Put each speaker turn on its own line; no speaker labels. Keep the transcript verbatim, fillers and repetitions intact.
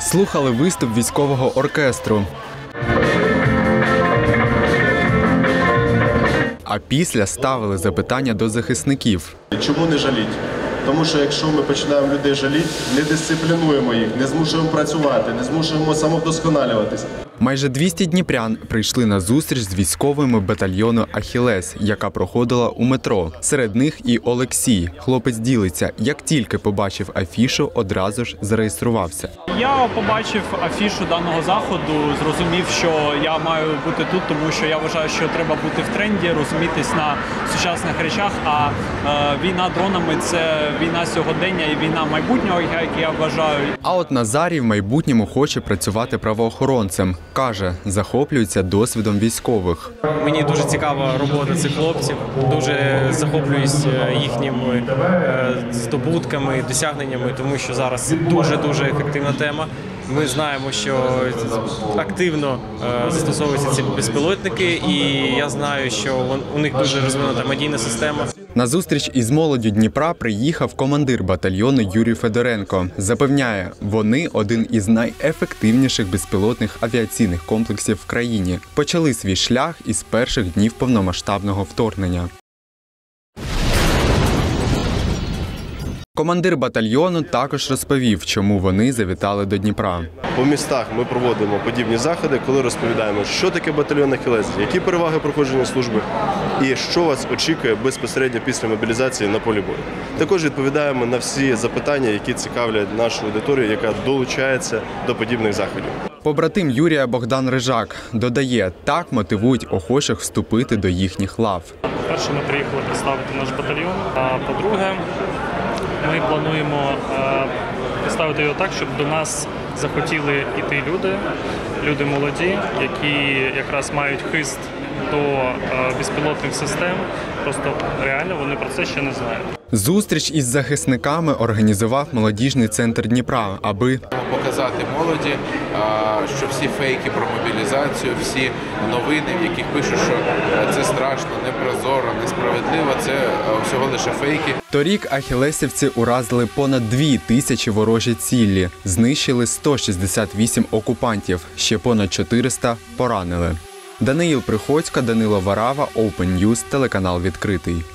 слухали виступ військового оркестру. А після ставили запитання до захисників.
Чому не жаліть? Тому що якщо ми починаємо людей жаліти, не дисциплінуємо їх, не змушуємо працювати, не змушуємо самовдосконалюватися.
Майже двісті дніпрян прийшли на зустріч з військовими батальйону «Ахілес», яка проходила у метро. Серед них і Олексій. Хлопець ділиться, як тільки побачив афішу, одразу ж зареєструвався.
Я побачив афішу даного заходу, зрозумів, що я маю бути тут, тому що я вважаю, що треба бути в тренді, розумітись на сучасних речах, а е, війна дронами – це війна сьогодення і війна майбутнього, як я вважаю.
А от Назарій в майбутньому хоче працювати правоохоронцем. Каже, захоплюється досвідом військових.
Мені дуже цікава робота цих хлопців, дуже захоплююсь їхніми здобутками, досягненнями, тому що зараз дуже-дуже ефективна тема. Ми знаємо, що активно застосовуються ці безпілотники, і я знаю, що у них дуже розвинута медійна система.
На зустріч із молоддю Дніпра приїхав командир батальйону Юрій Федоренко. Запевняє, вони один із найефективніших безпілотних авіаційних комплексів в країні. Почали свій шлях із перших днів повномасштабного вторгнення. Командир батальйону також розповів, чому вони завітали до Дніпра.
По містах ми проводимо подібні заходи, коли розповідаємо, що таке батальйон «Ахілес», які переваги проходження служби і що вас очікує безпосередньо після мобілізації на полі бою. Також відповідаємо на всі запитання, які цікавлять нашу аудиторію, яка долучається до подібних заходів.
Побратим Юрія Богдан Рижак додає, так мотивують охочих вступити до їхніх лав.
По-перше, ми приїхали представити наш батальйон, а по-друге, ми плануємо представити його так, щоб до нас захотіли йти люди, люди молоді, які якраз мають хист до безпілотних систем, просто реально вони про це ще не знають.
Зустріч із захисниками організував молодіжний центр Дніпра, аби
показати молоді, що всі фейки про мобілізацію, всі новини, в яких пишуть, що це страшно, непрозоро, несправедливо, це всього лише фейки.
Торік ахілесівці уразили понад дві тисячі ворожі цілі, знищили сто шістдесят вісім окупантів, ще понад чотириста поранили. Даниїл Приходько, Данило Варава, Open News, телеканал «Відкритий».